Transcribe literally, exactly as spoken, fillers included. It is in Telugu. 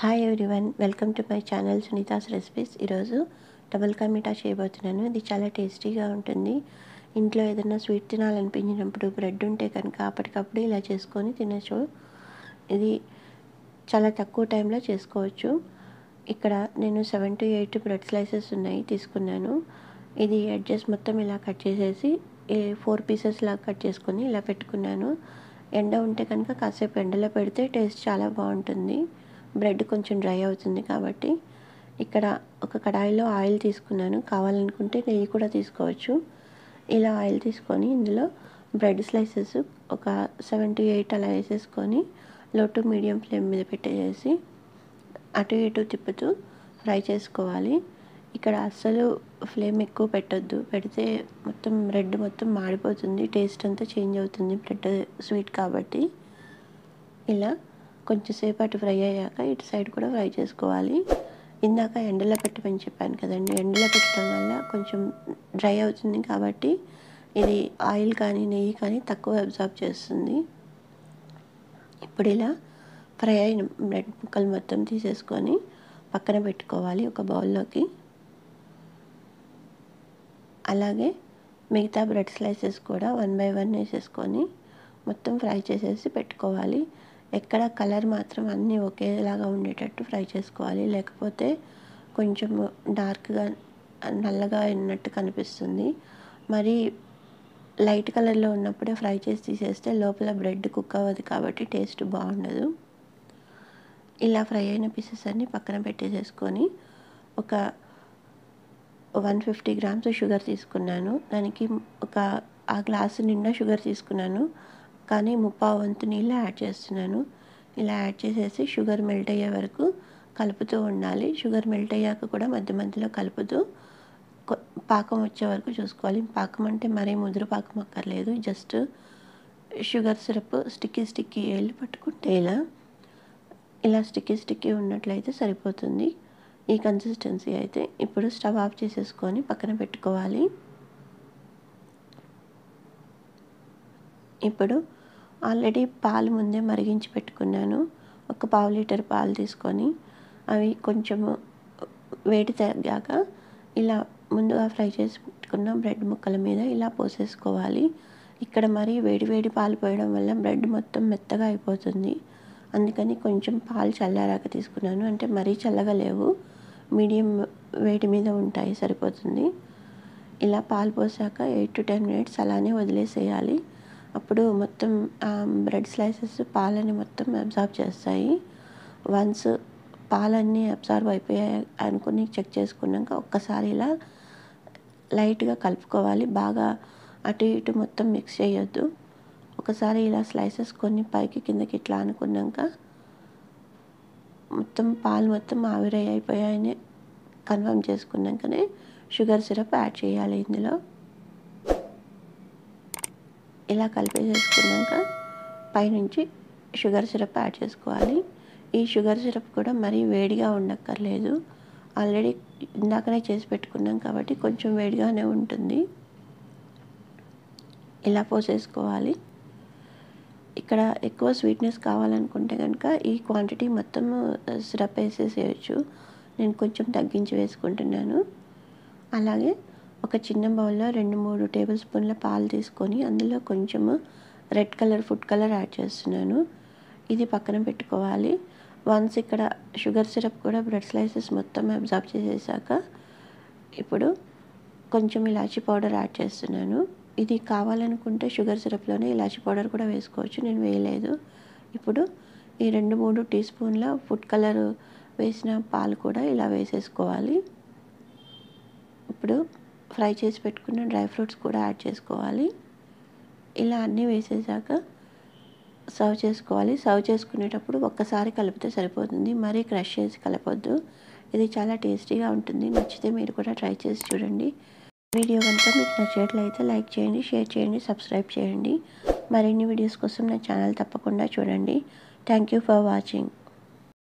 Hi everyone, welcome to my channel Sunita's recipes. ఈరోజు డబుల్ కా మీఠా చేయబోతున్నాను. ఇది చాలా టేస్టీగా ఉంటుంది. ఇంట్లో ఏదైనా స్వీట్ తినాలనిపించినప్పుడు బ్రెడ్ ఉంటే కనుక అప్పటికప్పుడు ఇలా చేసుకొని తినచ్చు. ఇది చాలా తక్కువ టైంలో చేసుకోవచ్చు. ఇక్కడ నేను seven to eight bread slices ఉన్నాయి తీసుకున్నాను. ఇది ఎడ్జెస్ మొత్తం ఇలా కట్ చేసేసి ఫోర్ పీసెస్ లాగా కట్ చేసుకొని ఇలా పెట్టుకున్నాను. ఎండ ఉంటే కనుక కాసేపు ఎండలో పెడితే టేస్ట్ చాలా బాగుంటుంది. బ్రెడ్ కొంచెం డ్రై అవుతుంది కాబట్టి. ఇక్కడ ఒక కడాయిలో ఆయిల్ తీసుకున్నాను. కావాలనుకుంటే నెయ్యి కూడా తీసుకోవచ్చు. ఇలా ఆయిల్ తీసుకొని ఇందులో బ్రెడ్ స్లైసెస్ ఒక సెవెన్ టు ఎయిట్ అలా వేసేసుకొని లో టు మీడియం ఫ్లేమ్ మీద పెట్టేసి అటు ఇటు తిప్పుతూ ఫ్రై చేసుకోవాలి. ఇక్కడ అస్సలు ఫ్లేమ్ ఎక్కువ పెట్టొద్దు. పెడితే మొత్తం బ్రెడ్ మొత్తం మాడిపోతుంది, టేస్ట్ అంతా చేంజ్ అవుతుంది. బ్రెడ్ స్వీట్ కాబట్టి ఇలా కొంచెం సేపు అటు ఫ్రై అయ్యాక ఇటు సైడ్ కూడా ఫ్రై చేసుకోవాలి. ఇందాక ఎండలో పెట్టమని చెప్పాను కదండి, ఎండలో పెట్టడం వల్ల కొంచెం డ్రై అవుతుంది కాబట్టి ఇది ఆయిల్ కానీ నెయ్యి కానీ తక్కువ అబ్జార్బ్ చేస్తుంది. ఇప్పుడు ఇలా ఫ్రై అయిన బ్రెడ్ ముక్కలు మొత్తం తీసేసుకొని పక్కన పెట్టుకోవాలి ఒక బౌల్లోకి. అలాగే మిగతా బ్రెడ్ స్లైసెస్ కూడా వన్ బై వన్ వేసేసుకొని మొత్తం ఫ్రై చేసేసి పెట్టుకోవాలి. ఎక్కడ కలర్ మాత్రం అన్నీ ఒకేలాగా ఉండేటట్టు ఫ్రై చేసుకోవాలి, లేకపోతే కొంచెం డార్క్గా నల్లగా అయినట్టు కనిపిస్తుంది. మరి లైట్ కలర్లో ఉన్నప్పుడే ఫ్రై చేసి తీసేస్తే లోపల బ్రెడ్ కుక్ అవ్వదు కాబట్టి టేస్ట్ బాగుండదు. ఇలా ఫ్రై అయిన పీసెస్ అన్నీ పక్కన పెట్టేసేసుకొని ఒక వన్ ఫిఫ్టీ గ్రామ్స్ షుగర్ తీసుకున్నాను. దానికి ఒక ఆ గ్లాసు నిండా షుగర్ తీసుకున్నాను, కానీ ముప్పావు వంతు నీళ్ళు యాడ్ చేస్తున్నాను. ఇలా యాడ్ చేసేసి షుగర్ మెల్ట్ అయ్యే వరకు కలుపుతూ ఉండాలి. షుగర్ మెల్ట్ అయ్యాక కూడా మధ్య మధ్యలో కలుపుతూ పాకం వచ్చే వరకు చూసుకోవాలి. పాకం అంటే మరీ ముదురు పాకం అక్కర్లేదు, just sugar syrup sticky sticky వేళ్ళు పట్టుకుంటే ఇలా ఇలా స్టిక్కీ స్టిక్కీ ఉన్నట్లయితే సరిపోతుంది. ఈ కన్సిస్టెన్సీ అయితే. ఇప్పుడు స్టవ్ ఆఫ్ చేసేసుకొని పక్కన పెట్టుకోవాలి. ఇప్పుడు ఆల్రెడీ పాలు ముందే మరిగించి పెట్టుకున్నాను. ఒక పావు లీటర్ పాలు తీసుకొని అవి కొంచెము వేడి తగ్గాక ఇలా ముందుగా ఫ్రై చేసి పెట్టుకున్న బ్రెడ్ ముక్కల మీద ఇలా పోసేసుకోవాలి. ఇక్కడ మరి వేడి వేడి పాలు పోయడం వల్ల బ్రెడ్ మొత్తం మెత్తగా అయిపోతుంది. అందుకని కొంచెం పాలు చల్లారాక తీసుకున్నాను. అంటే మరీ చల్లగా లేవు, మీడియం వేడి మీద ఉంటాయి, సరిపోతుంది. ఇలా పాలు పోసాక ఎయిట్ టు టెన్ మినిట్స్ అలానే వదిలేసేయాలి. అప్పుడు మొత్తం బ్రెడ్ స్లైసెస్ పాలని మొత్తం అబ్జార్బ్ చేస్తాయి. వన్స్ పాలన్నీ అబ్జార్బ్ అయిపోయాయి అనుకుని చెక్ చేసుకున్నాక ఒక్కసారి ఇలా లైట్గా కలుపుకోవాలి. బాగా అటు ఇటు మొత్తం మిక్స్ చేయొద్దు. ఒకసారి ఇలా స్లైసెస్ కొన్ని పైకి కిందకి ఇట్లా అనుకున్నాక మొత్తం పాలు మొత్తం ఆవిరి అయిపోయాయని కన్ఫర్మ్ చేసుకున్నాకనే షుగర్ సిరప్ యాడ్ చేయాలి ఇందులో. ఇలా కలిపేసేసుకున్నాక పైనుంచి షుగర్ సిరప్ యాడ్ చేసుకోవాలి. ఈ షుగర్ సిరప్ కూడా మరీ వేడిగా ఉండక్కర్లేదు, ఆల్రెడీ ఇందాకనే చేసి పెట్టుకున్నాం కాబట్టి కొంచెం వేడిగానే ఉంటుంది. ఇలా పోసేసుకోవాలి. ఇక్కడ ఎక్కువ స్వీట్నెస్ కావాలనుకుంటే కనుక ఈ క్వాంటిటీ మొత్తం సిరప్ వేసేసేయచ్చు. నేను కొంచెం తగ్గించి వేసుకుంటున్నాను. అలాగే ఒక చిన్న బౌల్లో రెండు మూడు టేబుల్ స్పూన్ల పాలు తీసుకొని అందులో కొంచెము red colour food colour add చేస్తున్నాను. ఇది పక్కన పెట్టుకోవాలి. వన్స్ ఇక్కడ షుగర్ సిరప్ కూడా బ్రెడ్ స్లైసెస్ మొత్తం అబ్జార్బ్ చేసేసాక ఇప్పుడు కొంచెం ఇలాచీ పౌడర్ యాడ్ చేస్తున్నాను. ఇది కావాలనుకుంటే షుగర్ సిరప్లోనే ఇలాచీ పౌడర్ కూడా వేసుకోవచ్చు, నేను వేయలేదు. ఇప్పుడు ఈ రెండు మూడు టీ స్పూన్ల ఫుడ్ కలర్ వేసిన పాలు కూడా ఇలా వేసేసుకోవాలి. ఇప్పుడు ఫ్రై చేసి పెట్టుకున్న డ్రై ఫ్రూట్స్ కూడా యాడ్ చేసుకోవాలి. ఇలా అన్నీ వేసేసాక సర్వ్ చేసుకోవాలి. సర్వ్ చేసుకునేటప్పుడు ఒక్కసారి కలిపితే సరిపోతుంది, మరీ క్రష్ చేసి కలపొద్దు. ఇది చాలా టేస్టీగా ఉంటుంది. నచ్చితే మీరు కూడా ట్రై చేసి చూడండి. వీడియో కనుక మీకు నచ్చినట్లయితే లైక్ చేయండి, షేర్ చేయండి, సబ్స్క్రైబ్ చేయండి. మరిన్ని వీడియోస్ కోసం నా ఛానల్ తప్పకుండా చూడండి. Thank you for watching.